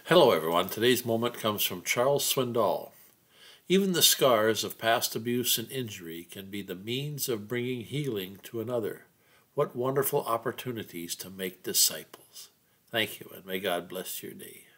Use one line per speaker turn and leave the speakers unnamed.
Hello, everyone. Today's moment comes from Charles Swindoll. Even the scars of past abuse and injury can be the means of bringing healing to another. What wonderful opportunities to make disciples. Thank you, and may God bless your day.